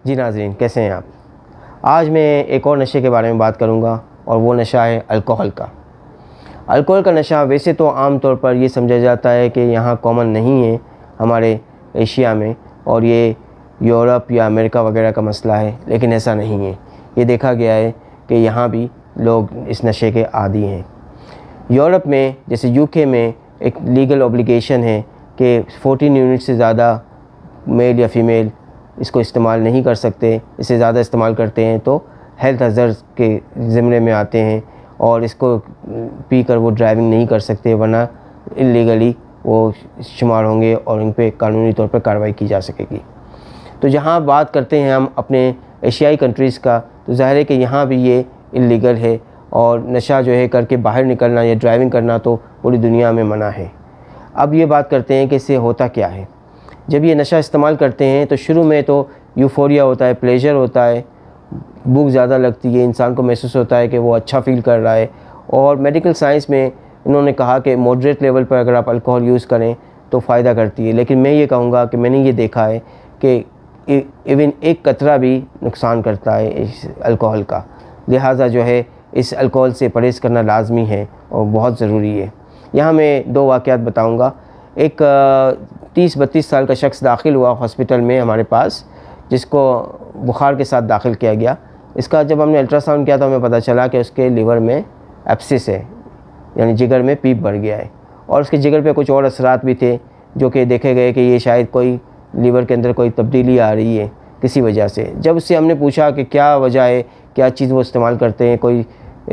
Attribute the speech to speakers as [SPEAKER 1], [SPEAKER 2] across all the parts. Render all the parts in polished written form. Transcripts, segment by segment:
[SPEAKER 1] जी नाज़रीन, कैसे हैं आप। आज मैं एक और नशे के बारे में बात करूंगा और वो नशा है अल्कोहल का। अल्कोहल का नशा वैसे तो आम तौर पर ये समझा जाता है कि यहाँ कॉमन नहीं है हमारे एशिया में, और ये यूरोप या अमेरिका वगैरह का मसला है, लेकिन ऐसा नहीं है। ये देखा गया है कि यहाँ भी लोग इस नशे के आदी हैं। यूरोप में जैसे यूके में एक लीगल ऑब्लिगेशन है कि 14 यूनिट से ज़्यादा मेल या फ़ीमेल इसको इस्तेमाल नहीं कर सकते। इससे ज़्यादा इस्तेमाल करते हैं तो हेल्थ हज़ार्ड के ज़िम्मे में आते हैं और इसको पीकर वो ड्राइविंग नहीं कर सकते, वरना इलीगली वो शुमार होंगे और इन पे कानूनी तौर पर कार्रवाई की जा सकेगी। तो जहाँ बात करते हैं हम अपने एशियाई कंट्रीज़ का, तो ज़ाहिर है कि यहाँ भी ये इलीगल है और नशा जो है करके बाहर निकलना या ड्राइविंग करना तो पूरी दुनिया में मना है। अब ये बात करते हैं कि इससे होता क्या है। जब ये नशा इस्तेमाल करते हैं तो शुरू में तो यूफोरिया होता है, प्लेजर होता है, भूख ज़्यादा लगती है, इंसान को महसूस होता है कि वो अच्छा फ़ील कर रहा है। और मेडिकल साइंस में इन्होंने कहा कि मॉडरेट लेवल पर अगर आप अल्कोहल यूज़ करें तो फ़ायदा करती है, लेकिन मैं ये कहूँगा कि मैंने ये देखा है कि इवन एक कतरा भी नुकसान करता है इस अल्कोहल का। लिहाजा जो है इस अल्कोहल से परहेज़ करना लाजमी है और बहुत ज़रूरी है। यहाँ मैं 2 वाक़यात बताऊँगा। एक 30-32 साल का शख्स दाखिल हुआ हॉस्पिटल में हमारे पास, जिसको बुखार के साथ दाखिल किया गया। इसका जब हमने अल्ट्रासाउंड किया तो हमें पता चला कि उसके लीवर में एब्सिस है, यानी जिगर में पीप बढ़ गया है, और उसके जिगर पे कुछ और असरात भी थे जो कि देखे गए कि ये शायद कोई लीवर के अंदर कोई तब्दीली आ रही है किसी वजह से। जब उससे हमने पूछा कि क्या वजह है, क्या चीज़ वो इस्तेमाल करते हैं, कोई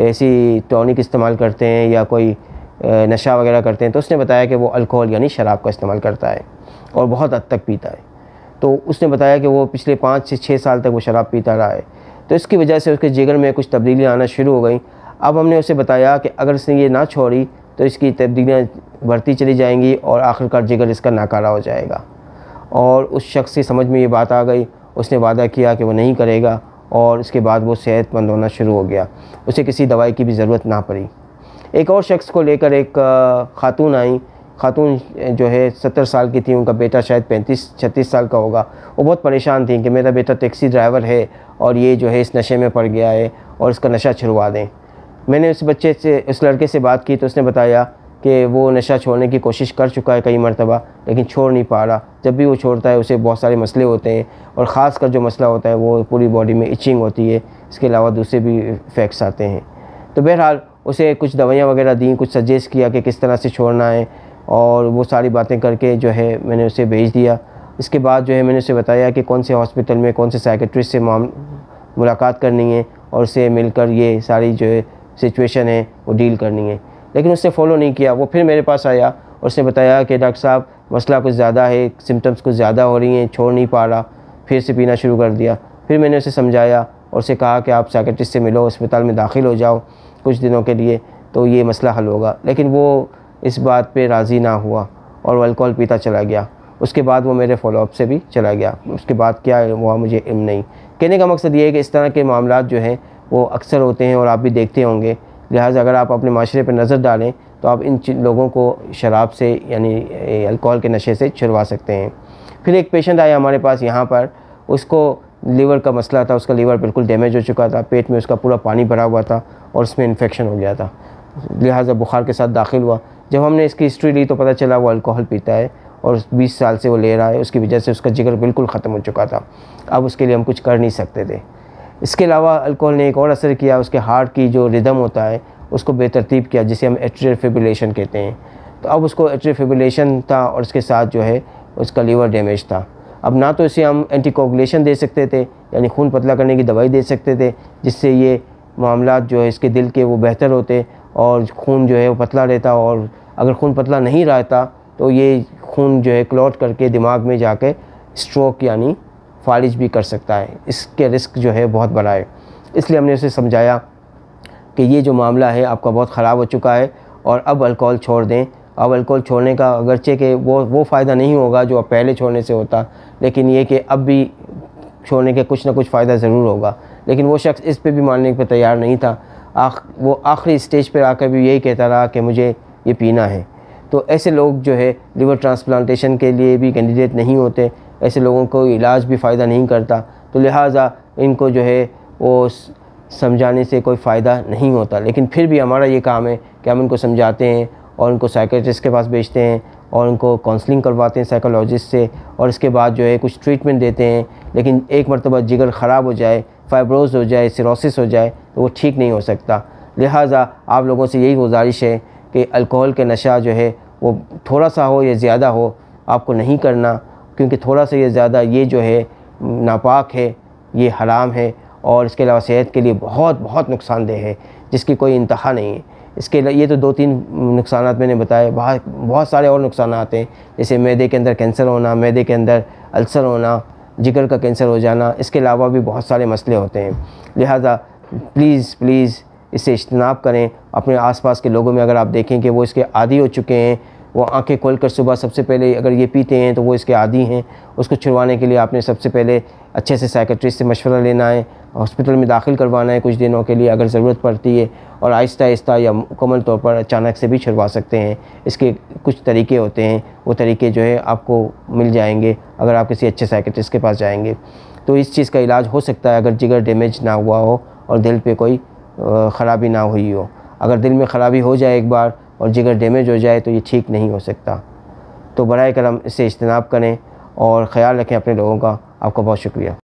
[SPEAKER 1] ऐसी टॉनिक इस्तेमाल करते हैं या कोई नशा वगैरह करते हैं, तो उसने बताया कि वो अल्कोहल यानी शराब का इस्तेमाल करता है और बहुत हद तक पीता है। तो उसने बताया कि वो पिछले 5 से 6 साल तक वो शराब पीता रहा है, तो इसकी वजह से उसके जिगर में कुछ तब्दीली आना शुरू हो गई। अब हमने उसे बताया कि अगर इसने ये ना छोड़ी तो इसकी तब्दीलियाँ बढ़ती चली जाएंगी और आखिरकार जिगर इसका नाकारा हो जाएगा। और उस शख्स की समझ में ये बात आ गई, उसने वादा किया कि वो नहीं करेगा और इसके बाद वो सेहतमंद होना शुरू हो गया, उसे किसी दवाई की भी ज़रूरत ना पड़ी। एक और शख्स को लेकर एक खातून आई। खातून जो है 70 साल की थी, उनका बेटा शायद 35-36 साल का होगा। वो बहुत परेशान थी कि मेरा बेटा टैक्सी ड्राइवर है और ये जो है इस नशे में पड़ गया है और इसका नशा छुड़वा दें। मैंने उस लड़के से बात की तो उसने बताया कि वो नशा छोड़ने की कोशिश कर चुका है कई मरतबा, लेकिन छोड़ नहीं पा रहा। जब भी वो छोड़ता है उसे बहुत सारे मसले होते हैं, और ख़ास कर जो मसला होता है वो पूरी बॉडी में इचिंग होती है। इसके अलावा दूसरे भी इफ़ेक्ट्स आते हैं। तो बहरहाल उसे कुछ दवाइयाँ वगैरह दी, कुछ सजेस्ट किया कि किस तरह से छोड़ना है, और वो सारी बातें करके जो है मैंने उसे भेज दिया। इसके बाद जो है मैंने उसे बताया कि कौन से हॉस्पिटल में कौन से साइकेट्रिस्ट से मुलाकात करनी है और उससे मिलकर ये सारी जो है सिचुएशन है वो डील करनी है। लेकिन उसने फॉलो नहीं किया। वो फिर मेरे पास आया और उसने बताया कि डॉक्टर साहब मसला कुछ ज़्यादा है, सिम्टम्स कुछ ज़्यादा हो रही हैं, छोड़ नहीं पा रहा। फिर से पीना शुरू कर दिया। फिर मैंने उसे समझाया और उसे कहा कि आप साइकेट्रिस्ट से मिलो, अस्पताल में दाखिल हो जाओ कुछ दिनों के लिए, तो ये मसला हल होगा। लेकिन वो इस बात पे राज़ी ना हुआ और वो अल्कोहल पीता चला गया। उसके बाद वो मेरे फॉलोअप से भी चला गया। उसके बाद क्या हुआ मुझे इल्म नहीं। कहने का मकसद ये है कि इस तरह के मामलात जो हैं वो अक्सर होते हैं और आप भी देखते होंगे। लिहाजा अगर आप अपने माशरे पर नज़र डालें तो आप इन लोगों को शराब से यानी अल्कोहल के नशे से छुड़वा सकते हैं। फिर एक पेशेंट आया हमारे पास यहाँ पर, उसको लीवर का मसला था। उसका लीवर बिल्कुल डैमेज हो चुका था, पेट में उसका पूरा पानी भरा हुआ था और उसमें इन्फेक्शन हो गया था। लिहाजा बुखार के साथ दाखिल हुआ। जब हमने इसकी हिस्ट्री ली तो पता चला वो अल्कोहल पीता है और 20 साल से वो ले रहा है। उसकी वजह से उसका जिगर बिल्कुल ख़त्म हो चुका था। अब उसके लिए हम कुछ कर नहीं सकते थे। इसके अलावा अल्कोहल ने एक और असर किया, उसके हार्ट की जो रिदम होता है उसको बेतरतीब किया, जिसे हम एट्रियल फिब्रिलेशन कहते हैं। तो अब उसको एट्रियल फिब्रिलेशन था और उसके साथ जो है उसका लीवर डैमेज था। अब ना तो इसे हम एंटीकोगुलेशन दे सकते थे, यानी खून पतला करने की दवाई दे सकते थे जिससे ये मामलात जो है इसके दिल के वो बेहतर होते और खून जो है वो पतला रहता। और अगर खून पतला नहीं रहता तो ये खून जो है क्लॉट करके दिमाग में जाके स्ट्रोक यानी फालिज भी कर सकता है। इसके रिस्क जो है बहुत बड़ा है। इसलिए हमने उसे समझाया कि ये जो मामला है आपका बहुत ख़राब हो चुका है और अब अल्कोहल छोड़ दें। अब अल्कोहल छोड़ने का अगरचे कि वो फ़ायदा नहीं होगा जो अब पहले छोड़ने से होता, लेकिन ये कि अब भी छोड़ने के कुछ ना कुछ फ़ायदा ज़रूर होगा। लेकिन वो शख्स इस पे भी मानने पर तैयार नहीं था। वो आखिरी स्टेज पर आकर भी यही कहता रहा कि मुझे ये पीना है। तो ऐसे लोग जो है लिवर ट्रांसप्लांटेशन के लिए भी कैंडिडेट नहीं होते। ऐसे लोगों को इलाज भी फ़ायदा नहीं करता। तो लिहाजा इनको जो है वो समझाने से कोई फ़ायदा नहीं होता। लेकिन फिर भी हमारा ये काम है कि हम इनको समझाते हैं और उनको साइकियाट्रिस्ट के पास भेजते हैं और उनको काउंसलिंग करवाते हैं साइकोलॉजिस्ट से, और इसके बाद जो है कुछ ट्रीटमेंट देते हैं। लेकिन एक मरतबा जिगर ख़राब हो जाए, फाइब्रोज हो जाए, सिरोसिस हो जाए, तो वो ठीक नहीं हो सकता। लिहाजा आप लोगों से यही गुजारिश है कि अल्कोहल का नशा जो है वो थोड़ा सा हो या ज़्यादा हो, आपको नहीं करना, क्योंकि थोड़ा सा या ज़्यादा ये जो है नापाक है, ये हराम है, और इसके अलावा सेहत के लिए बहुत बहुत नुकसानदेह है, जिसकी कोई इंतहा नहीं है। इसके ये तो 2-3 नुकसानात मैंने बताए, बहुत सारे और नुकसान आते हैं, जैसे मैदे के अंदर कैंसर होना, मैदे के अंदर अल्सर होना, जिगर का कैंसर हो जाना, इसके अलावा भी बहुत सारे मसले होते हैं। लिहाजा प्लीज़ इससे इज्तनाब करें। अपने आसपास के लोगों में अगर आप देखें कि वो इसके आदी हो चुके हैं, वो आंखें खोलकर सुबह सबसे पहले अगर ये पीते हैं तो वो इसके आदी हैं, उसको छुड़वाने के लिए आपने सबसे पहले अच्छे से साइकियाट्रिस्ट से मशवरा लेना है, हॉस्पिटल में दाखिल करवाना है कुछ दिनों के लिए अगर ज़रूरत पड़ती है, और आहिस्ता आहिस्ता या मुकम्मल तौर पर अचानक से भी छुड़वा सकते हैं। इसके कुछ तरीके होते हैं, वो तरीके जो है आपको मिल जाएंगे अगर आप किसी अच्छे साइकियाट्रिस्ट के पास जाएंगे। तो इस चीज़ का इलाज हो सकता है अगर जिगर डैमेज ना हुआ हो और दिल पे कोई ख़राबी ना हुई हो। अगर दिल में ख़राबी हो जाए एक बार और जिगर डैमेज हो जाए तो ये ठीक नहीं हो सकता। तो बराए करम इससे इज्तनाब करें और ख़याल रखें अपने लोगों का। आपका बहुत शुक्रिया।